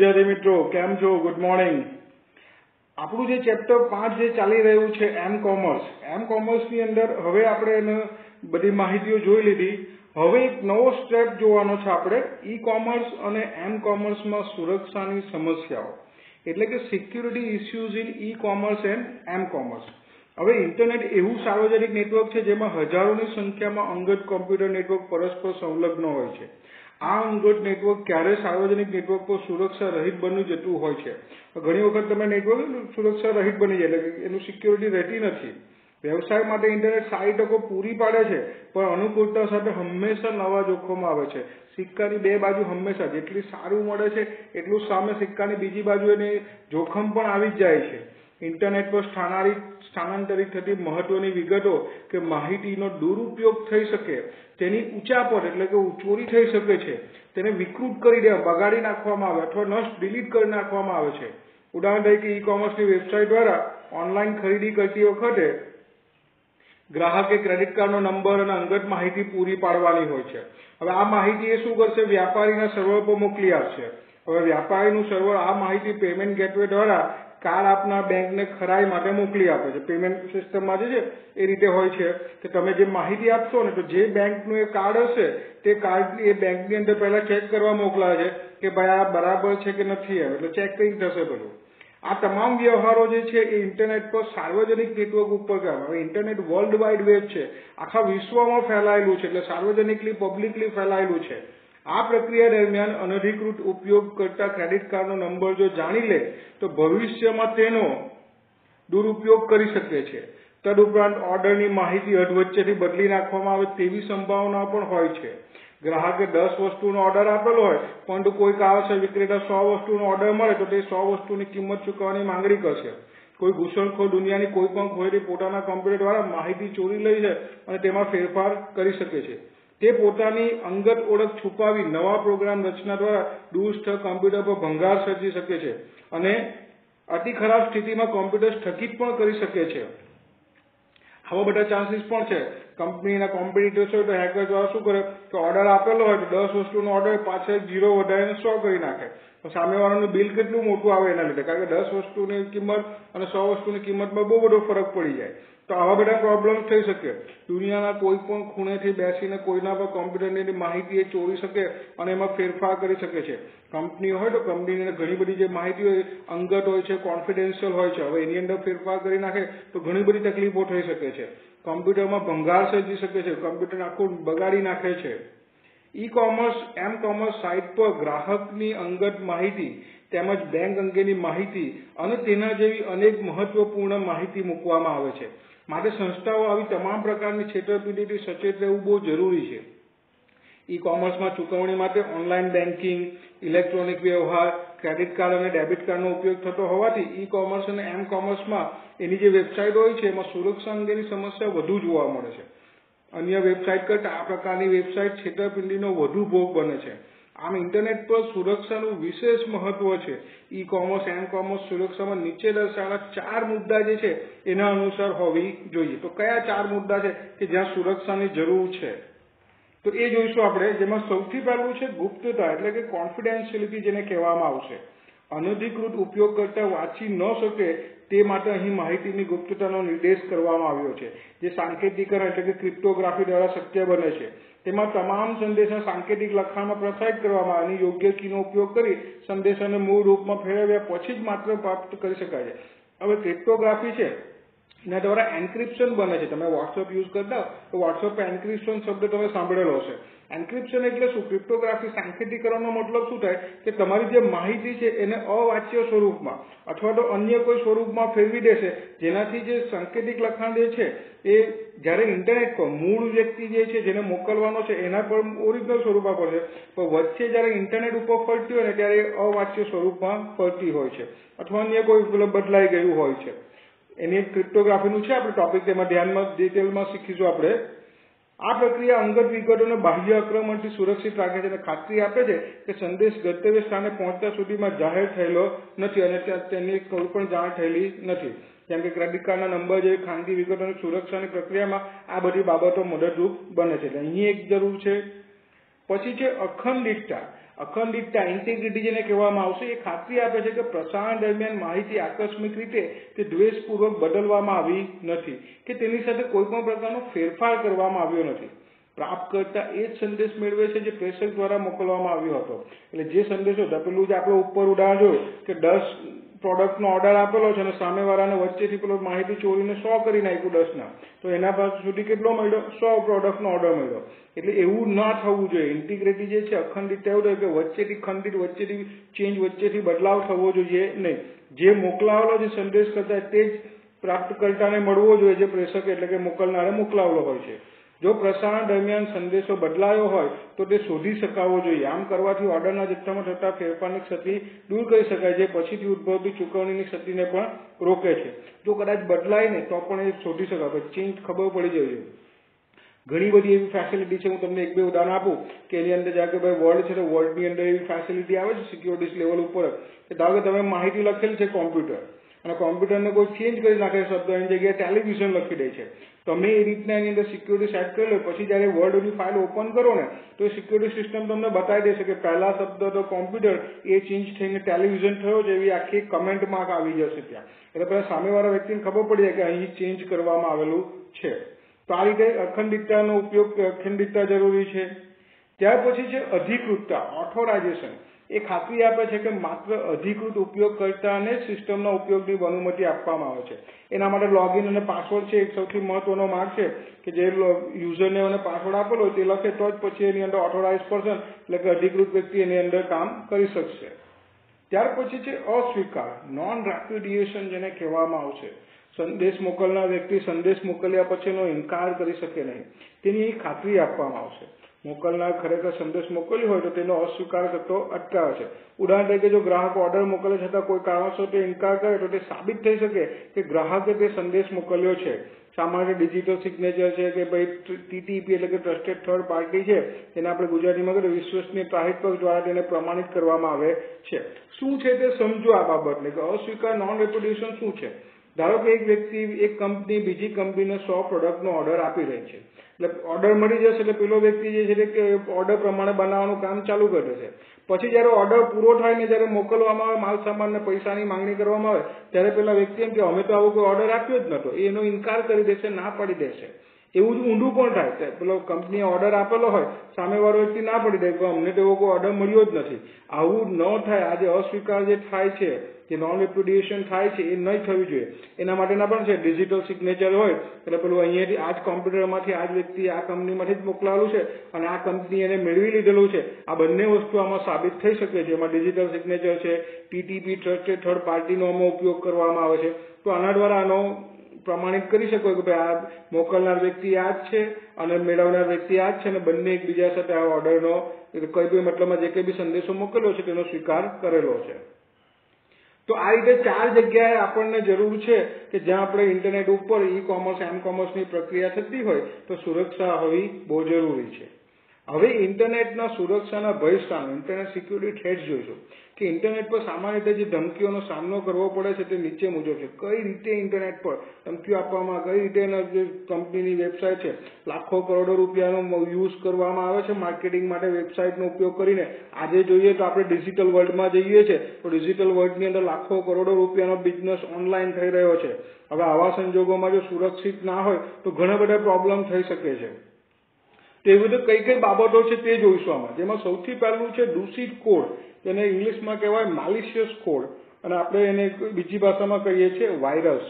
विद्यार्थी मित्रों केम छो गुड मॉर्निंग। આપણું જે ચેપ્ટર 5 જે ચાલી રહ્યું છે એમ કોમર્સ ની અંદર હવે આપણે એને બધી માહિતીઓ જોઈ લીધી। હવે એક નવો સ્ટેપ જોવાનો છે આપણે ઈ કોમર્સ અને એમ કોમર્સ માં સુરક્ષાની સમસ્યાઓ એટલે કે security issues in e commerce and m commerce. હવે ઇન્ટરનેટ એવું સાર્વજનિક નેટવર્ક છે જેમાં હજારોની સંખ્યામાં અંગત કોમ્પ્યુટર નેટવર્ક પરસ્પર સંલગ્ન હોય છે। આ અંગત નેટવર્ક ક્યારે સાર્વજનિક નેટવર્ક પર સુરક્ષા રહિત બની જતું હોય છે। ઘણી વખત તમે નેટવર્ક સુરક્ષા રહિત બની જાય એટલે એનું સિક્યુરિટી રહેતી નથી। વ્યવસાય માટે ઇન્ટરનેટ સારી તકો પૂરી પાડે છે પણ અનુકૂળતા સાથે હંમેશા નવા જોખમો આવે છે। સિક્કાની બે બાજુ હંમેશા જેટલી સારું મળે છે એટલું સામે સિક્કાની બીજી બાજુ એને જોખમ પણ આવી જ જાય છે। ઇન્ટરનેટ પર સ્થાનાંતરિત થતી મહત્વની વિગતો કે માહિતીનો દુરુપયોગ થઈ શકે તેની ઉચાપત એટલે કે ચોરી થઈ શકે છે તેને વિકૃત કરી દેવા બગાડી નાખવામાં આવે અથવા નષ્ટ ડિલીટ કરી નાખવામાં આવે છે। ઉદાહરણ તરીકે ઈ કોમર્સની વેબસાઇટ દ્વારા ઓનલાઈન ખરીદી કરતી વખતે ગ્રાહકે ક્રેડિટ કાર્ડનો નંબર અને અંગત માહિતી પૂરી પાડવાની હોય છે। હવે આ માહિતી એ શું કરશે વ્યાપારીના સર્વર પર મોકલી આપશે। હવે વ્યાપારીનું સર્વર આ માહિતી પેમેન્ટ ગેટવે દ્વારા કાર્ડ આપના બેંકને ખરાઈ માટે મોકલી આપે છે। પેમેન્ટ સિસ્ટમમાં જે છે એ રીતે હોય છે કે તમે જે માહિતી આપશો ને તો જે બેંકનું એ કાર્ડ હશે તે કાર્ડ એ બેંકની અંદર પહેલા ચેક કરવા મોકલાય છે કે ભાઈ આ બરાબર છે કે નથી એમ એટલે ચેકિંગ થશે બધું। આ તમામ વ્યવહારો જે છે એ ઇન્ટરનેટ પર સાર્વજનિક નેટવર્ક ઉપર કરવામાં હવે ઇન્ટરનેટ વર્લ્ડ વાઇડ વેબ છે આખા વિશ્વમાં ફેલાયેલું છે એટલે સાર્વજનિકલી પબ્લિકલી ફેલાયેલું છે। આ પ્રક્રિયા દરમિયાન અનધિકૃત ઉપયોગ કરતા ક્રેડિટ કાર્ડનો નંબર જો જાણી લે તો ભવિષ્યમાં તેનો દુરુપયોગ કરી શકે છે। તદુપરાંત ઓર્ડરની માહિતી અધવચ્ચેથી બદલી નાખવામાં આવે તેવી સંભાવના પણ હોય છે। ગ્રાહકે 10 વસ્તુનો ઓર્ડર આપેલો હોય પરંતુ કોઈ કારણસર વિક્રેતા 100 વસ્તુનો ઓર્ડર મળે તો તે 100 વસ્તુની કિંમત ચૂકવવાની માંગણી કરશે। કોઈ ઘૂસણખોર દુનિયાની કોઈ પણ ખોટી પોતાના કમ્પ્યુટર દ્વારા માહિતી ચોરી લઈ છે અને તેમાં ફેરફાર કરી શકે છે। તે પોતાની અંગત ઓળખ છુપાવી નવા પ્રોગ્રામ રચના દ્વારા દૂરસ્થ કમ્પ્યુટર પર ભંગાર સર્જી શકે છે અને અતિ ખરાબ સ્થિતિમાં કમ્પ્યુટર સ્થગિત પણ કરી શકે છે। આવા બધા ચાન્સીસ પણ છે। કંપનીના કોમ્પિટિટર્સ હોય તો હેકર દ્વારા શું કરે કે ઓર્ડર આપેલો હોય તો 10 વસ્તુનો ઓર્ડર પાછળ 0 વધારીને 100 કરી નાખે તો સામેવાળાનું બિલ કેટલું મોટું આવે એના લીધે કારણ કે 10 વસ્તુની કિંમત અને 100 વસ્તુની કિંમતમાં બહુ બધો ફરક પડી જાય તો આવા બધા પ્રોબ્લેમ થઈ શકે। દુનિયાના કોઈ પણ ખૂણેથી બેસીને કોઈના પર કોમ્પ્યુટરની માહિતી એ ચોરી શકે અને એમાં ફેરફાર કરી શકે છે। કંપની હોય તો કંપનીની ઘણી બધી જે માહિતી હોય અંગત હોય છે કોન્ફિડેન્શિયલ હોય છે હવે એની અંદર ફેરફાર કરી નાખે તો ઘણી બધી તકલીફો થઈ શકે છે। કમ્પ્યુટરમાં ભંગાર સર્જી શકે છે કમ્પ્યુટર આખું બગાડી નાખે છે। E commerce m commerce site પર ગ્રાહકની અંગત માહિતી તેમજ બેંક અંગેની માહિતી અને તેના જેવી અનેક મહત્વપૂર્ણ માહિતી મૂકવામાં આવે છે। માટે સંસ્થાઓ આવી તમામ પ્રકારની છેતરપિંડીથી સચેત રહેવું બહુ જરૂરી છે। ઈ કોમર્સમાં ચૂકવણી માટે ઓનલાઈન બેન્કિંગ ઇલેક્ટ્રોનિક વ્યવહાર ક્રેડિટ કાર્ડ અને ડેબિટ કાર્ડનો ઉપયોગ થતો હોવાથી ઈ કોમર્સ અને એમ કોમર્સમાં એની જે વેબસાઇટ હોય છે એમાં સુરક્ષા અંગેની સમસ્યા વધુ જોવા મળે છે। અન્ય વેબસાઇટ કરતાં આ પ્રકારની વેબસાઇટ છેતરપિંડીનો વધુ ભોગ બને છે। આમ ઇન્ટરનેટ પર સુરક્ષાનું વિશેષ મહત્વ છે। ઈ કોમર્સ એમ કોમર્સ સુરક્ષામાં નીચે દર્શાવેલા 4 મુદ્દા જે છે એના અનુસાર હોવી જોઈએ। તો કયા 4 મુદ્દા છે કે જ્યાં સુરક્ષાની જરૂર છે તો એ જોઈશું આપણે જેમાં સૌથી પહેલું છે ગુપ્તતા એટલે કે કોન્ફિડેન્શિયલિટી જેને કહેવામાં આવશે। અનધિકૃત ઉપયોગ કરતા વાંચી ન શકે તે માટે અહીં માહિતીની ગુપ્તતાનો નિર્દેશ કરવામાં આવ્યો છે જે સાંકેતિકરણ એટલે કે ક્રિપ્ટોગ્રાફી દ્વારા શક્ય બને છે। તેમાં તમામ સંદેશા સાંકેતિક લખાણમાં પ્રસારિત કરવામાં અને યોગ્ય કીનો ઉપયોગ કરી સંદેશાને મૂળ રૂપમાં ફેરવ્યા પછી જ માત્ર પ્રાપ્ત કરી શકાય છે। હવે ક્રિપ્ટોગ્રાફી છે એના દ્વારા એન્ક્રિપ્શન બને છે। તમે વોટ્સઅપ યુઝ કરતા તો વોટ્સઅપ પર એન્ક્રિપ્શન શબ્દ તમે સાંભળેલો હશે। એન્ક્રિપ્શન એટલે શું ક્રિપ્ટોગ્રાફી સાંકેતિકરણનો મતલબ શું થાય કે તમારી જે માહિતી છે એને અવાચ્ય સ્વરૂપમાં અથવા તો અન્ય કોઈ સ્વરૂપમાં ફેરવી દેશે જેનાથી જે સાંકેતિક લખાણ જે છે એ જ્યારે ઇન્ટરનેટ પર મૂળ વ્યક્તિ જે છે જેને મોકલવાનો છે એના પર ઓરિજિનલ સ્વરૂપમાં પડશે પણ વચ્ચે જ્યારે ઇન્ટરનેટ ઉપર ફરતી હોય ને ત્યારે અવાચ્ય સ્વરૂપમાં ફરતી હોય છે અથવા અન્ય કોઈ બદલાઈ ગયું હોય છે। એની ક્રિપ્ટોગ્રાફીનું છે આપણે ટોપિક તેમાં ધ્યાનમાં ડિટેલમાં શીખીશું આપણે। આ પ્રક્રિયા અંગત વિગતોને બાહ્ય આક્રમણથી સુરક્ષિત રાખે છે અને ખાતરી આપે છે કે સંદેશ ગંતવ્ય સ્થાને પહોંચતા સુધીમાં જાહેર થયેલો નથી અને તેની કોઈ પણ જાણ થયેલી નથી। જેમ કે ક્રેડિટ કાર્ડના નંબર જેવી ખાનગી વિગતોની સુરક્ષાની પ્રક્રિયામાં આ બધી બાબતો મદદરૂપ બને છે। અહીં એક જરૂર છે પછી છે અખંડિતતા. અખંડિતતા ઇન્ટિગ્રિટી જેને કહેવામાં આવશે, એ ખાતરી આપે છે કે પ્રસારણ દરમિયાન માહિતી આકસ્મિક રીતે કે દ્વેષપૂર્વક બદલવામાં આવી નથી કે તેની સાથે કોઈ પણ પ્રકારનો ફેરફાર કરવામાં આવ્યો નથી. પ્રાપ્તકર્તા એ જ સંદેશ મેળવે છે જે પ્રેષક દ્વારા મોકલવામાં આવ્યો હતો. એટલે જે સંદેશો પેલું જે આપણે ઉપર ઉદાહરણ જોયું કે 10 પ્રોડક્ટનો ઓર્ડર આપેલો છે અને સામેવાળાને વચ્ચેથી પેલો માહિતી ચોરીને 100 કરી નાખ્યું 10ના, તો એના પાસે સુધી કેટલો મળ્યો? 100 પ્રોડક્ટનો ઓર્ડર મળ્યો. એટલે એવું ના થવું જોઈએ. ઇન્ટિગ્રિટી જે છે, અખંડિતતા એવું કે વચ્ચેથી ખંડિત, વચ્ચેથી ચેન્જ, વચ્ચેથી બદલાવ થવો જોઈએ નહીં. જે મોકલાવેલો જે સંદેશ કરતા તે જ પ્રાપ્તકર્તાને મળવો જોઈએ જે પ્રેષક એટલે કે મોકલનારે મોકલાવેલો હોય છે. જો પ્રસારણ દરમિયાન સંદેશો બદલાયો હોય તો તે શોધી શકાવો જોઈએ. આમ કરવાથી ઓર્ડરના જથ્થામાં થતા ફેરફારની ક્ષતિ દૂર કરી શકાય છે, પછીથી ઉદ્ભવતી ચૂકવણીની ક્ષતિને પણ રોકે છે. જો કદાચ બદલાય ને તો પણ એ શોધી શકાય, ચેન્જ ખબર પડી જાય. ઘણી બધી એવી ફેસિલિટી છે. હું તમને એક બે ઉદાહરણ આપું કે એની અંદર જાકે ભાઈ વર્ડ છે તો વર્ડની અંદર એવી ફેસિલિટી આવે છે સિક્યોરિટી લેવલ ઉપર કે ધારો કે તમે માહિતી લખેલી છે કોમ્પ્યુટર અને કોમ્પ્યુટરને કોઈ ચેન્જ કરી નાખે શબ્દ એની જગ્યાએ ટેલિવિઝન લખી દે છે. તમે એ રીતના એની અંદર સિક્યોરિટી સેટ કરી લો, પછી જ્યારે વર્ડની ફાઇલ ઓપન કરો ને તો એ સિક્યોરિટી સિસ્ટમ તમને બતાવી દેશે કે પહેલા શબ્દ તો કોમ્પ્યુટર એ ચેન્જ થઈને ટેલિવિઝન થયો છે, એવી આખી કમેન્ટ માર્ક આવી જશે ત્યાં. એટલે પહેલા સામેવાળા વ્યક્તિને ખબર પડી જાય કે અહીં ચેન્જ કરવામાં આવેલું છે. તો આ રીતે અખંડિતતાનો ઉપયોગ, અખંડિતતા જરૂરી છે. ત્યાર પછી છે અધિકૃતતા, ઓથોરાઇઝેશન. એ ખાતરી આપે છે કે માત્ર અધિકૃત ઉપયોગકર્તાને જ સિસ્ટમના ઉપયોગની અનુમતિ આપવામાં આવે છે. એના માટે લોગિન અને પાસવર્ડ છે એક સૌથી મહત્વનો માર્ગ છે કે જે યુઝરનેમ અને પાસવર્ડ આપેલો હોય તે લખે તો જ પછી એની અંદર ઓથોરાઇઝ પર્સન એટલે કે અધિકૃત વ્યક્તિ એની અંદર કામ કરી શકશે. ત્યાર પછી છે અસ્વીકાર, નોન રેપ્યુડિએશન જેને કહેવામાં આવશે. સંદેશ મોકલનાર વ્યક્તિ સંદેશ મોકલ્યા પછીનો ઇનકાર કરી શકે નહીં, તેની ખાતરી આપવામાં આવશે. મોકલનાર ખરેખર સંદેશ મોકલ્યો હોય તો તેનો અસ્વીકાર કરતો અટકાવે છે. ઉદાહરણ તરીકે જો ગ્રાહક ઓર્ડર મોકલે છતાં કોઈ કારણસર તે ઇનકાર કરે તો તે સાબિત થઈ શકે કે ગ્રાહકે તે સંદેશ મોકલ્યો છે. સામાન્ય ડિજિટલ સિગ્નેચર છે કે ભાઈ TTP એટલે કે ટ્રસ્ટેડ થર્ડ પાર્ટી છે, તેને આપણે ગુજરાતીમાં કહીએ વિશ્વસનીય ત્રાહિતક દ્વારા તેને પ્રમાણિત કરવામાં આવે છે. શું છે તે સમજો આ બાબતને કે અસ્વીકાર, નોન રેપ્યુડિએશન શું છે. ધારો કે એક વ્યક્તિ, એક કંપની બીજી કંપનીને 100 પ્રોડક્ટનો ઓર્ડર આપી રહી છે. એટલે ઓર્ડર મળી જશે એટલે પેલો વ્યક્તિ જે છે કે ઓર્ડર પ્રમાણે બનાવવાનું કામ ચાલુ કરી દેશે. પછી જ્યારે ઓર્ડર પૂરો થાય ને જ્યારે મોકલવામાં આવે માલ સામાન ને પૈસાની માંગણી કરવામાં આવે ત્યારે પેલા વ્યક્તિ એમ કે અમે તો આવો કોઈ ઓર્ડર આપ્યો જ નતો, એનો ઇનકાર કરી દેશે, ના પાડી દેશે. એવું જ ઊંધું પણ થાય. પેલો કંપનીએ ઓર્ડર આપેલો હોય, સામેવાળો વ્યક્તિ ના પડી દે કે અમને તો એવો કોઈ ઓર્ડર મળ્યો જ નથી. આવું ન થાય. આજે અસ્વીકાર જે થાય છે, જે નોન રેપ્યુડિએશન થાય છે, એ નહીં થવી જોઈએ. એના માટેના પણ છે ડિજિટલ સિગ્નેચર હોય એટલે પેલું અહીંયાથી આ જ કોમ્પ્યુટરમાંથી આ જ વ્યક્તિ આ કંપનીમાંથી જ મોકલાવેલું છે અને આ કંપની એને મેળવી લીધેલું છે. આ બંને વસ્તુ આમાં સાબિત થઈ શકે છે. એમાં ડિજિટલ સિગ્નેચર છે, TTP ટ્રસ્ટેડ થર્ડ પાર્ટીનો આમાં ઉપયોગ કરવામાં આવે છે. તો આના દ્વારા આનો પ્રમાણિત કરી શકો કે ભાઈ આ મોકલનાર વ્યક્તિ આ જ છે અને મેળવનાર વ્યક્તિ આ જ છે અને બંને એકબીજા સાથે આ ઓર્ડરનો કોઈ બી મતલબમાં જે કંઈ બી સંદેશો મોકલ્યો છે તેનો સ્વીકાર કરેલો છે. તો આ રીતે 4 જગ્યાએ આપણને જરૂર છે કે જ્યાં આપણે ઇન્ટરનેટ ઉપર ઈ-કોમર્સ, એમ-કોમર્સની પ્રક્રિયા થતી હોય તો સુરક્ષા હોવી બહુ જરૂરી છે. હવે ઇન્ટરનેટના સુરક્ષાના ભય સ્થાનો, ઇન્ટરનેટ સિક્યુરિટી થ્રેટ્સ જોઈશું કે ઇન્ટરનેટ પર સામાન્ય રીતે જે ધમકીઓનો સામનો કરવો પડે છે તે નીચે મુજબ છે. કઈ રીતે ઇન્ટરનેટ પર ધમકીઓ આપવામાં, કઈ રીતે એના જે કંપનીની વેબસાઇટ છે લાખો કરોડો રૂપિયાનો યુઝ કરવામાં આવે છે માર્કેટિંગ માટે વેબસાઇટનો ઉપયોગ કરીને. આજે જોઈએ તો આપણે ડિજિટલ વર્લ્ડમાં જઈએ છીએ તો ડિજિટલ વર્લ્ડની અંદર લાખો કરોડો રૂપિયાનો બિઝનેસ ઓનલાઈન થઈ રહ્યો છે. હવે આવા સંજોગોમાં જો સુરક્ષિત ના હોય તો ઘણા બધા પ્રોબ્લેમ થઈ શકે છે. તો એવી રીતે કઈ કઈ બાબતો છે તે જોઈશું આમાં. જેમાં સૌથી પહેલું છે દૂષિત કોડ, જેને ઇંગ્લિશમાં કહેવાય માલિશિયસ કોડ અને આપણે એને બીજી ભાષામાં કહીએ છીએ વાયરસ.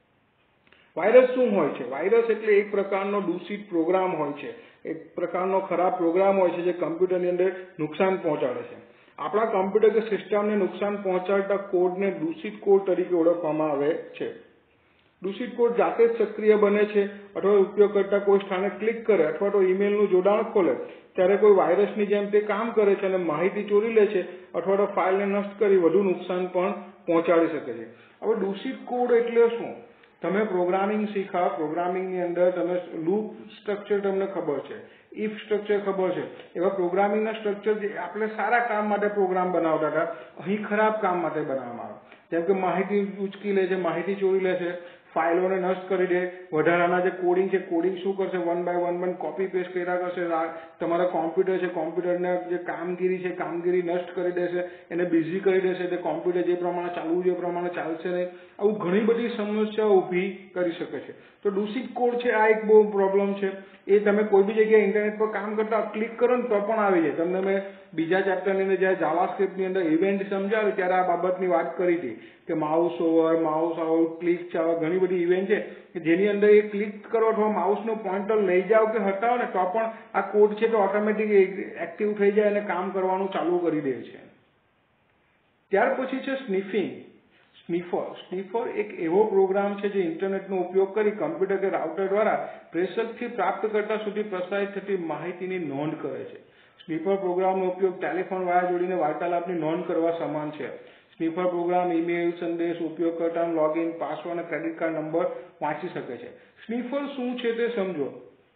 વાયરસ શું હોય છે? વાયરસ એટલે એક પ્રકારનો દૂષિત પ્રોગ્રામ હોય છે, એક પ્રકારનો ખરાબ પ્રોગ્રામ હોય છે જે કમ્પ્યુટરની અંદર નુકસાન પહોંચાડે છે. આપણા કમ્પ્યુટર કે સિસ્ટમને નુકસાન પહોંચાડતા કોડને દૂષિત કોડ તરીકે ઓળખવામાં આવે છે. દૂષિત કોડ જાતે જ સક્રિય બને છે અથવા ઉપયોગકર્તા કોઈ સ્થાને ક્લિક કરે અથવા તો ઈમેલનું જોડાણ ખોલે ત્યારે કોઈ વાયરસની જેમ તે કામ કરે છે અને માહિતી ચોરી લે છે અથવા તો ફાઇલને નષ્ટ કરી વધુ નુકસાન પણ પહોંચાડી શકે છે. હવે દૂષિત કોડ એટલે શું? તમે પ્રોગ્રામિંગ શીખા, પ્રોગ્રામિંગની અંદર તમે લૂપ સ્ટ્રક્ચર તમને ખબર છે, ઇફ સ્ટ્રક્ચર ખબર છે. એવા પ્રોગ્રામિંગના સ્ટ્રક્ચર જે આપણે સારા કામ માટે પ્રોગ્રામ બનાવતા હતા અહીં ખરાબ કામ માટે બનાવવામાં આવે. જેમ કે માહિતી ઉચકી લે છે, માહિતી ચોરી લે છે, ફાઇલોને નષ્ટ કરી દે, વધારાના જે કોડિંગ છે કોડિંગ શું કરશે, one by one copy paste કર્યા કરશે, તમારા કોમ્પ્યુટર છે કોમ્પ્યુટરના જે કામગીરી છે કામગીરી નષ્ટ કરી દેશે, એને બિઝી કરી દેશે, તે કોમ્પ્યુટર જે પ્રમાણે ચાલવું છે એ પ્રમાણે ચાલશે નહીં. આવું ઘણી બધી સમસ્યાઓ ઊભી કરી શકે છે. તો દૂષિત કોડ છે આ એક બહુ પ્રોબ્લેમ છે. એ તમે કોઈ બી જગ્યાએ ઇન્ટરનેટ પર કામ કરતા ક્લિક કરો ને તો પણ આવી જાય. તમને મેં બીજા ચેપ્ટરની અંદર જ્યારે જાવાસ્ક્રિપ્ટની અંદર ઇવેન્ટ સમજાવી ત્યારે આ બાબતની વાત કરી હતી કે mouse over, mouse out, click છે, ઘણી બધી ઇવેન્ટ છે કે જેની અંદર એ ક્લિક કરો અથવા માઉસનો પોઇન્ટર લઈ જાઓ કે હટાવો ને તો પણ આ કોડ છે તો ઓટોમેટિક એક્ટિવ થઈ જાય અને કામ કરવાનું ચાલુ કરી દે છે. ત્યાર પછી છે સ્નિફિંગ. સ્નીફર એક એવો પ્રોગ્રામ છે જે ઇન્ટરનેટનો ઉપયોગ કરી કમ્પ્યુટર કે રાઉટર દ્વારા પ્રેષકથી પ્રાપ્તકર્તા સુધી પ્રસારિત થતી માહિતીની નોંધ કરે છે. સ્નીફર પ્રોગ્રામનો ઉપયોગ ટેલિફોન વાયા જોડીને વાર્તાલાપની નોંધ કરવા સમાન છે. સ્નીફર પ્રોગ્રામ ઈમેલ, સંદેશ, ઉપયોગકર્તાનો લોગિન, પાસવર્ડ અને ક્રેડિટ કાર્ડ નંબર વાંચી શકે છે. સ્નીફર શું છે તે સમજો.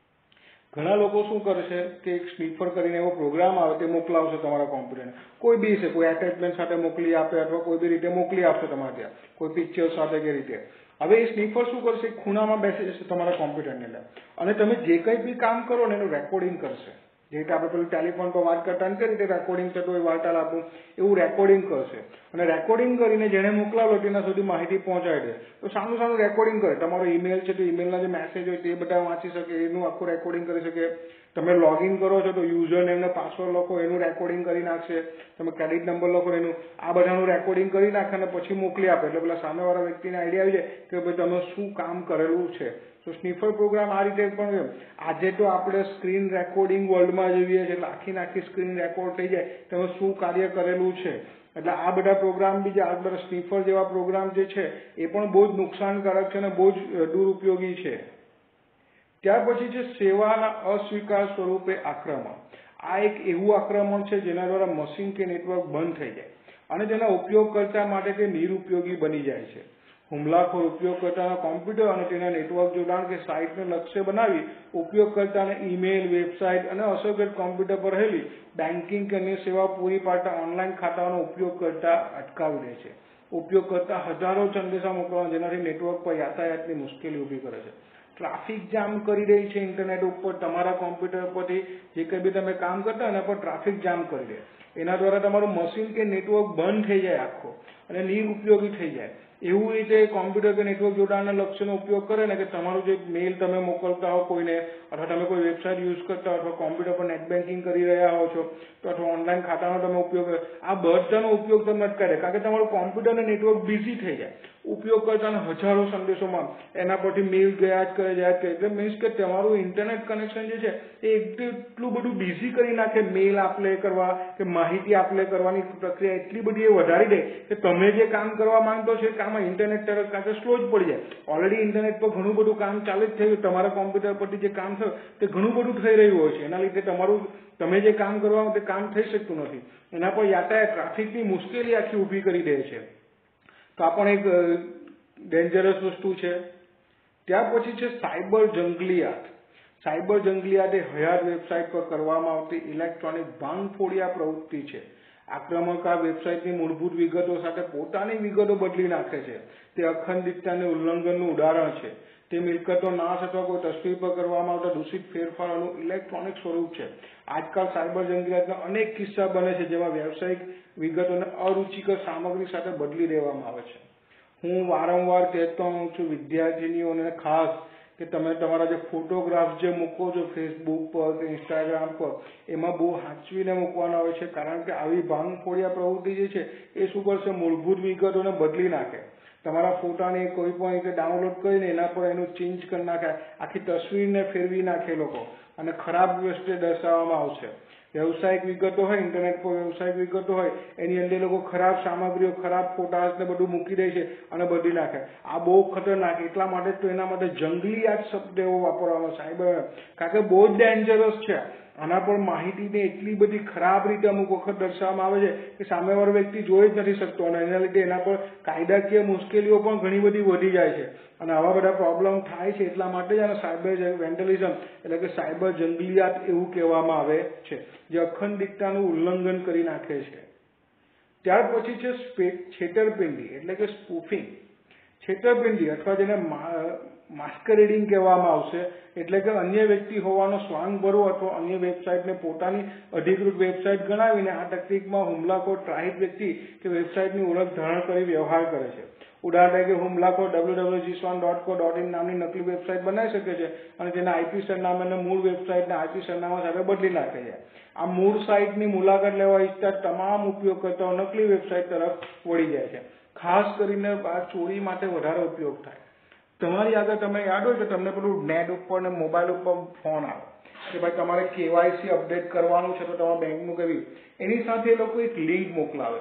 ઘણા લોકો શું કરશે કે એક સ્નીફર કરીને એવો પ્રોગ્રામ આવે તે મોકલાવશે તમારા કોમ્પ્યુટરને, કોઈ બી છે, કોઈ એટેચમેન્ટ સાથે મોકલી આપે અથવા કોઈ બી રીતે મોકલી આપશે તમારે ત્યાં, કોઈ પિક્ચર સાથે કે રીતે. હવે એ સ્નીફર શું કરશે, ખૂણામાં બેસી જશે તમારા કોમ્પ્યુટરની અંદર અને તમે જે કંઈ બી કામ કરો ને એનું રેકોર્ડિંગ કરશે. જે રીતે આપણે પેલું ટેલિફોન પર વાત કરતા કરી રીતે રેકોર્ડિંગ થતું હોય વાર્તાલાપનું એવું રેકોર્ડિંગ કરશે અને રેકોર્ડિંગ કરીને જેને મોકલાવો તેના સુધી માહિતી પહોંચાડી દે. તો સાનું રેકોર્ડિંગ કરે. તમારો ઈમેલ છે તો ઈમેલના જે મેસેજ હોય તે બધા વાંચી શકે, એનું આખું રેકોર્ડિંગ કરી શકે. તમે લોગિન કરો છો તો યુઝર નેમને પાસવર્ડ લખો એનું રેકોર્ડિંગ કરી નાખશે. તમે ક્રેડિટ નંબર લખો એનું આ બધાનું રેકોર્ડિંગ કરી નાખે અને પછી મોકલી આપે. એટલે પેલા સામેવાળા વ્યક્તિને આઈડિયા આવી જાય કે ભાઈ તમે શું કામ કરેલું છે. તો સ્નીફર પ્રોગ્રામ આ રીતે પણ આજે તો આપણે સ્ક્રીન રેકોર્ડિંગ વર્લ્ડમાં જોઈએ છે એટલે આખી સ્ક્રીન રેકોર્ડ થઈ જાય તમે શું કાર્ય કરેલું છે. એટલે આ બધા પ્રોગ્રામ બી આ બધા સ્નીફર જેવા પ્રોગ્રામ જે છે એ પણ બહુ જ નુકસાનકારક છે અને બહુ જ દુરુપયોગી છે. ત્યાર પછી છે સેવાના અસ્વીકાર સ્વરૂપે આક્રમણ. આ એક એવું આક્રમણ છે જેના દ્વારા મશીન કે નેટવર્ક બંધ થઈ જાય અને તેના ઉપયોગકર્તા માટે તે નિરુપયોગી બની જાય છે. હુમલાખોર ઉપયોગકર્તાના કોમ્પ્યુટર અને તેના નેટવર્ક જોડાણ કે સાઇટને લક્ષ્ય બનાવી ઉપયોગકર્તાને ઈમેલ, વેબસાઇટ અને અસરગ્રસ્ત કોમ્પ્યુટર પર રહેલી બેન્કિંગ કે અન્ય સેવાઓ પૂરી પાડતા ઓનલાઈન ખાતાઓનો ઉપયોગ કરતા અટકાવી દે છે. ઉપયોગકર્તા હજારો સંદેશા મોકલવા જેનાથી નેટવર્ક પર યાતાયાતની મુશ્કેલી ઊભી કરે છે. ટ્રાફિક જામ કરી રહી છે ઇન્ટરનેટ ઉપર. તમારા કોમ્પ્યુટર પરથી જે કંઈ બી તમે કામ કરતા એના પર ટ્રાફિક જામ કરી દે. એના દ્વારા તમારું મશીન કે નેટવર્ક બંધ થઈ જાય આખો અને નિરુપયોગી થઈ જાય. એવું રીતે કોમ્પ્યુટર કે નેટવર્ક જોડાણના લક્ષ્યનો ઉપયોગ કરે ને કે તમારું જે મેલ તમે મોકલતા હો કોઈને અથવા તમે કોઈ વેબસાઇટ યુઝ કરતા હો અથવા કોમ્પ્યુટર પર નેટ બેન્કિંગ કરી રહ્યા હો છો તો અથવા ઓનલાઈન ખાતાનો તમે ઉપયોગ કરો, આ બધાનો ઉપયોગ તમે અટકાવે કારણ કે તમારું કોમ્પ્યુટર અને નેટવર્ક બિઝી થઈ જાય. ઉપયોગ કરતાને હજારો સંદેશોમાં એના પરથી મેલ ગયા જ કરે એટલે મીન્સ કે તમારું ઇન્ટરનેટ કનેક્શન જે છે એ એટલું બધું બિઝી કરી નાખે. મેલ આપલે કરવા કે માહિતી આપલે કરવાની પ્રક્રિયા એટલી બધી એ વધારી દે કે તમે જે કામ કરવા માંગતો છો એ કામ ઇન્ટરનેટ તરફ કાંઈ સ્લો જ પડી જાય. ઓલરેડી ઇન્ટરનેટ પર ઘણું બધું કામ ચાલુ જ થયું, તમારા કોમ્પ્યુટર પરથી જે કામ થયું તે ઘણું બધું થઈ રહ્યું હોય છે. એના લીધે તમે જે કામ કરવાનું તે કામ થઈ શકતું નથી. એના પર યાતાયાત ટ્રાફિકની મુશ્કેલી આખી ઊભી કરી દે છે. તો આ પણ એક ડેન્જરસ વસ્તુ છે. ત્યાર પછી છે સાયબર જંગલિયાત. સાયબર જંગલિયાત એ હયાત વેબસાઇટ પર કરવામાં આવતી ઇલેક્ટ્રોનિક ભાંગફોડિયા પ્રવૃત્તિ છે. આક્રમક આ વેબસાઇટની મૂળભૂત વિગતો સાથે પોતાની વિગતો બદલી નાખે છે. તે અખંડિતતાને ઉલ્લંઘનનું ઉદાહરણ છે. તે મિલકતો નાશ અથવા કોઈ તસવીર પર કરવામાં આવતા દૂષિત ફેરફારોનું ઇલેક્ટ્રોનિક સ્વરૂપ છે. આજકાલ સાયબર જંગલિયાતના અનેક કિસ્સા બને છે જેમાં વ્યવસાયિક વિગતોને અરુચિકર સામગ્રી સાથે બદલી દેવામાં આવે છે. હું વારંવાર કહેતો હોઉં છું વિદ્યાર્થીનીઓને ખાસ કે તમે તમારા જે ફોટોગ્રાફ્સ જે મૂકો છો ફેસબુક પર કે ઇન્સ્ટાગ્રામ પર એમાં બહુ સાચવીને મૂકવાના હોય છે કારણ કે આવી ભાંગફોડિયા પ્રવૃત્તિ જે છે એ શું કરશે મૂળભૂત વિગતોને બદલી નાખે. તમારા ફોટાને કોઈ પણ રીતે ડાઉનલોડ કરીને એના પર એનું ચેન્જ કરી નાખે, આખી તસવીરને ફેરવી નાખે લોકો અને ખરાબ દ્રષ્ટિએ દર્શાવવામાં આવશે. વ્યવસાયિક વિગતો હોય ઇન્ટરનેટ પર વ્યવસાયિક વિગતો હોય એની અંદર લોકો ખરાબ સામગ્રીઓ ખરાબ ફોટાસ ને બધું મૂકી દે છે અને બદલી નાખે. આ બહુ ખતરનાક. એટલા માટે તો એના માટે જંગલિયાત શબ્દ એવો વાપરવાનો સાયબર કારણ કે બહુ જ ડેન્જરસ છે. આના પર માહિતીને એટલી બધી ખરાબ રીતે અમુક વખત દર્શાવવામાં આવે છે કે સામેવાળો વ્યક્તિ જોઈ જ નથી શકતો અને એના લીધે એના પર કાયદાકીય મુશ્કેલીઓ પણ ઘણી બધી વધી જાય છે અને આવા બધા પ્રોબ્લેમ થાય છે. એટલા માટે જ આને સાયબર વેન્ડલિઝમ એટલે કે સાયબર જંગલિયાત એવું કહેવામાં આવે છે જે અખંડિતતાનું ઉલ્લંઘન કરી નાખે છે. ત્યાર પછી છે છેતરપિંડી એટલે કે સ્પૂફિંગ. છેતરપિંડી અથવા જેને માસ્કરેડિંગ કહેવામાં આવશે, એટલે કે અન્ય વ્યક્તિ હોવાનો સ્વાંગ ભરવો અથવા અન્ય વેબસાઇટને પોતાની અધિકૃત વેબસાઇટ ગણાવીને આ તકનીકમાં હુમલાખોર ત્રાહિત વ્યક્તિ કે વેબસાઇટની ઓળખ ધારણ કરી વ્યવહાર કરે છે. ઉદાહરણ તરીકે હુમલાખોર www.gswan.co.in નામની નકલી વેબસાઇટ બનાવી શકે છે અને તેના આઈપી સરનામાને મૂળ વેબસાઇટના આઈપી સરનામા સાથે બદલી નાખે છે. આ મૂળ સાઇટની મુલાકાત લેવા ઈચ્છતા તમામ ઉપયોગકર્તાઓ નકલી વેબસાઇટ તરફ વળી જાય છે. ખાસ કરીને આ ચોરી માટે વધારે ઉપયોગ થાય. તમારી આગળ તમને યાદ હોય કે તમને પેલું નેટ ઉપર ને મોબાઈલ ઉપર ફોન આવે કે ભાઈ તમારે કેવાયસી અપડેટ કરવાનું છે તો તમારા બેંકનું કરવી, એની સાથે એ લોકો એક લિંક મોકલાવે.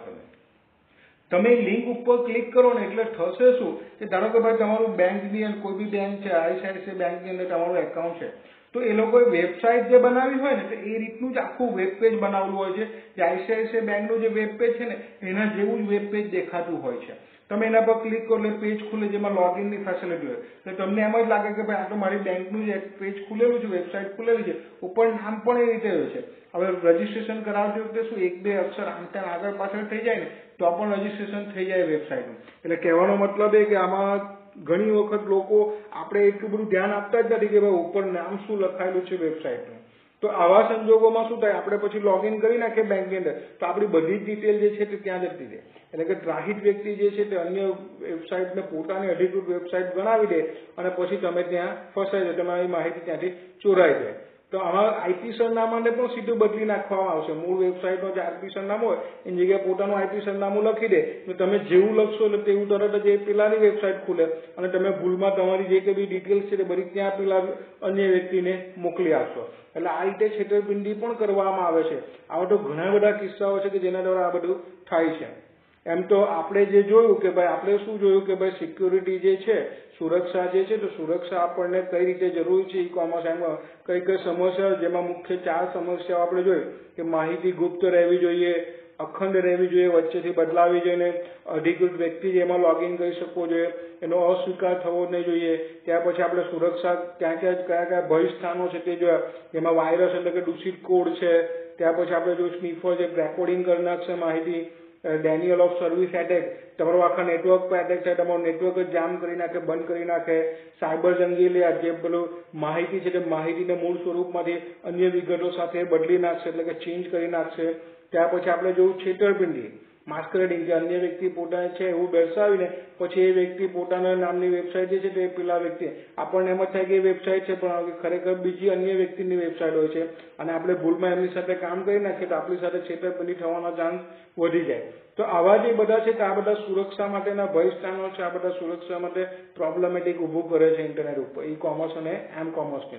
તમે લિંક ઉપર ક્લિક કરો ને એટલે થશે શું કે ધારો કે ભાઈ તમારું બેંકની અંદર કોઈ બી બેંક છે, આઈસીઆઈસીઆઈ બેંકની અંદર તમારું એકાઉન્ટ છે, તો એ લોકોએ વેબસાઇટ જે બનાવી હોય ને તો એ રીતનું જ આખું વેબ પેજ બનાવેલું હોય છે. જે આઈસીઆઈસીઆઈ બેંકનું જે વેબ પેજ છે ને એના જેવું જ વેબ પેજ દેખાતું હોય છે. તમે એના પર ક્લિક કરો એટલે પેજ ખુલે જેમાં લોગિનની ફેસિલિટી હોય. એટલે તમને એમ જ લાગે કે ભાઈ આ તો મારી બેંકનું જે પેજ ખુલેલું છે, વેબસાઇટ ખુલેલી છે, ઉપર નામ પણ એ રીતે હોય છે. હવે રજીસ્ટ્રેશન કરાવતી વખતે શું 1-2 અક્ષર આમ આગળ પાછળ થઈ જાય ને તો પણ રજીસ્ટ્રેશન થઈ જાય વેબસાઇટનું. એટલે કહેવાનો મતલબ એ કે આમાં ઘણી વખત લોકો આપણે એટલું બધું ધ્યાન આપતા જ નથી કે ભાઈ ઉપર નામ શું લખાયેલું છે વેબસાઇટનું. તો આવા સંજોગોમાં શું થાય, આપણે પછી લોગિન કરી નાખીએ બેંકની અંદર તો આપણી બધી જ ડિટેલ જે છે તે ત્યાં જતી રહે. એટલે કે ત્રાહિત વ્યક્તિ જે છે તે અન્ય વેબસાઇટને પોતાની અધિકૃત વેબસાઇટ ગણાવી દે અને પછી તમે ત્યાં ફસાઈ જાય, તમારી માહિતી ત્યાંથી ચોરાઈ જાય. તો આમાં આઈપી સરનામાને પણ સીધું બદલી નાખવામાં આવશે. મૂળ વેબસાઇટનો જે આઈપી સરનામું હોય એની જગ્યાએ પોતાનું આઈપી સરનામું લખી દે તો તમે જેવું લખશો એટલે તેવું તરત જ એ પેલાની વેબસાઇટ ખુલે અને તમે ભૂલમાં તમારી જે કંઈ બી ડિટેલ્સ છે તે બધી ત્યાં પેલા અન્ય વ્યક્તિને મોકલી આપશો. એટલે આ રીતે છેતરપિંડી પણ કરવામાં આવે છે. આવા તો ઘણા બધા કિસ્સાઓ છે કે જેના દ્વારા આ બધું થાય છે. એમ તો આપણે જે જોયું કે ભાઈ આપણે શું જોયું કે ભાઈ સિક્યુરિટી જે છે, સુરક્ષા જે છે, તો સુરક્ષા આપણને કઈ રીતે જરૂરી છે ઈ કોમર્સ એમાં કઈ કઈ સમસ્યાઓ, જેમાં મુખ્ય 4 સમસ્યાઓ આપણે જોઈ કે માહિતી ગુપ્ત રહેવી જોઈએ, અખંડ રહેવી જોઈએ, વચ્ચેથી બદલાવી જોઈએ, અધિકૃત વ્યક્તિ જેમાં લોગિન કરી શકવો જોઈએ, એનો અસ્વીકાર થવો નહીં જોઈએ. ત્યાર પછી આપણે સુરક્ષા કયા કયા ભય સ્થાનો છે તે જોયા, જેમાં વાયરસ એટલે કે દૂષિત કોડ છે. ત્યાર પછી આપણે જોયું સ્નીફર જે રેકોર્ડિંગ કરી નાખશે માહિતી, ડેનિયલ ઓફ સર્વિસ એટેક, તમારો આખા નેટવર્ક પર એટેક થાય, તમારું નેટવર્ક જ જામ કરી નાખે, બંધ કરી નાખે. સાયબર જંગી જે પેલું માહિતી છે તે માહિતીને મૂળ સ્વરૂપમાંથી અન્ય વિગતો સાથે બદલી નાખશે, એટલે કે ચેન્જ કરી નાખશે. ત્યાર પછી આપણે જોયું છેતરપિંડી, માસ્કરેડિંગ, કે અન્ય વ્યક્તિ પોતાને છે એવું દર્શાવીને પછી એ વ્યક્તિ પોતાના નામની વેબસાઇટ જે છે તે પેલા વ્યક્તિ આપણને એમ જ થાય કે એ વેબસાઇટ છે પણ ખરેખર બીજી અન્ય વ્યક્તિની વેબસાઇટ હોય છે અને આપણે ભૂલમાં એમની સાથે કામ કરી નાખીએ તો આપણી સાથે છેતરપિંડી થવાનો ચાન્સ વધી જાય. તો આવા જે બધા છે કે આ બધા સુરક્ષા માટેના ભય સ્થાનો છે, આ બધા સુરક્ષા માટે પ્રોબ્લેમેટિક ઊભું કરે છે ઇન્ટરનેટ ઉપર, ઈ કોમર્સ અને એમ કોમર્સની.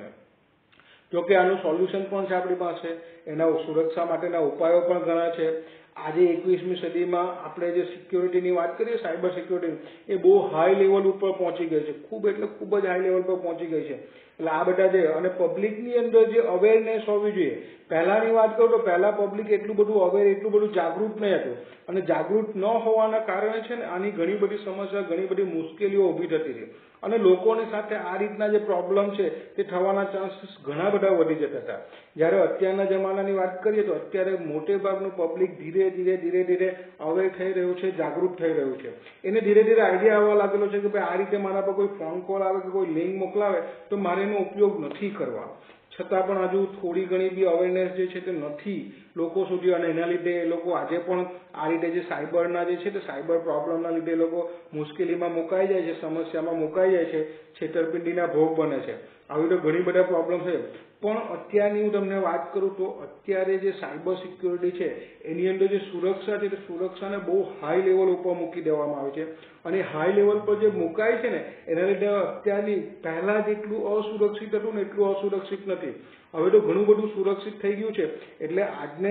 જોકે આનું સોલ્યુશન પણ છે આપણી પાસે, એના સુરક્ષા માટેના ઉપાયો પણ ઘણા છે. આજે 21મી સદીમાં આપણે જે સિક્યોરિટીની વાત કરીએ, સાયબર સિક્યોરિટી, એ બહુ હાઈ લેવલ ઉપર પહોંચી ગઈ છે, ખૂબ એટલે ખૂબ જ હાઈ લેવલ પર પહોંચી ગઈ છે. એટલે આ બધા જે અને પબ્લિકની અંદર જે અવેરનેસ હોવી જોઈએ. પહેલાની વાત કરું તો પહેલા પબ્લિક એટલું બધું અવેર, એટલું બધું જાગૃત નહીં હતું અને જાગૃત ન હોવાના કારણે છે ને આની ઘણી બધી સમસ્યા, ઘણી બધી મુશ્કેલીઓ ઊભી થતી હતી અને લોકોની સાથે આ રીતના જે પ્રોબ્લેમ છે તે થવાના ચાન્સીસ ઘણા બધા વધી જતા હતા. જ્યારે અત્યારના જમાનાની વાત કરીએ તો અત્યારે મોટે ભાગનું પબ્લિક ધીરે ધીરે અવેર થઈ રહ્યું છે, જાગૃત થઈ રહ્યું છે. એને ધીરે ધીરે આઈડિયા આવવા લાગેલો છે કે ભાઈ આ રીતે મારા પર કોઈ ફોન કોલ આવે કે કોઈ લિંક મોકલાવે તો મારે એનો ઉપયોગ નથી કરવા. છતાં પણ હજુ થોડી ઘણી બી અવેરનેસ જે છે તે નથી લોકો સુધી અને એના લીધે એ લોકો આજે પણ આ રીતે જે સાયબરના જે છે તે સાયબર પ્રોબ્લેમના લીધે એ લોકો મુશ્કેલીમાં મુકાઈ જાય છે, સમસ્યામાં મુકાઈ જાય છે, છેતરપિંડીના ભોગ બને છે. આવી તો ઘણી બધા પ્રોબ્લેમ છે. પણ અત્યારની હું તમને વાત કરું તો અત્યારે જે સાયબર સિક્યોરિટી છે એની અંદર જે સુરક્ષા છે તે સુરક્ષાને બહુ હાઈ લેવલ ઉપર મૂકી દેવામાં આવે છે અને હાઈ લેવલ પર જે મુકાય છે ને એના લીધે અત્યારની પહેલાં જેટલું અસુરક્ષિત હતું ને એટલું અસુરક્ષિત નથી. હવે તો ઘણું બધું સુરક્ષિત થઈ ગયું છે. એટલે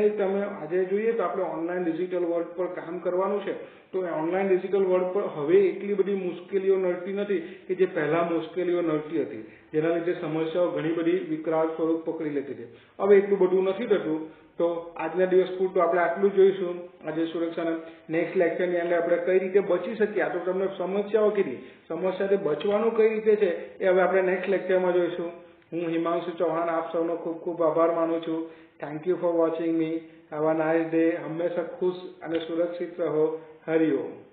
આજે જોઈએ તો આપણે ઓનલાઈન ડિજિટલ વર્લ્ડ પર કામ કરવાનું છે તો ઓનલાઈન ડિજિટલ વર્લ્ડ પર હવે એટલી બધી મુશ્કેલીઓ નડતી નથી કે જે પહેલાં મુશ્કેલીઓ નડતી હતી, જેના લીધે સમસ્યાઓ ઘણી બધી વિકરાળ સ્વરૂપ પકડી લેતી હતી. હવે એટલું બધું નથી થતું. તો આજના દિવસ પૂરતું આપણે આટલું જોઈશું. આજે સુરક્ષાના નેક્સ્ટ લેક્ચરની અંદર આપણે કઈ રીતે બચી શકીએ, આ તો તમને સમસ્યાઓ કીધી, સમસ્યાથી બચવાનું કઈ રીતે છે એ હવે આપણે નેક્સ્ટ લેક્ચરમાં જોઈશું. હું હિમાંશુ ચૌહાણ આપ સૌનો ખૂબ ખૂબ આભાર માનું છું. Thank you for watching me. Have a nice day. હંમેશા ખુશ અને સુરક્ષિત રહો. હરિઓમ.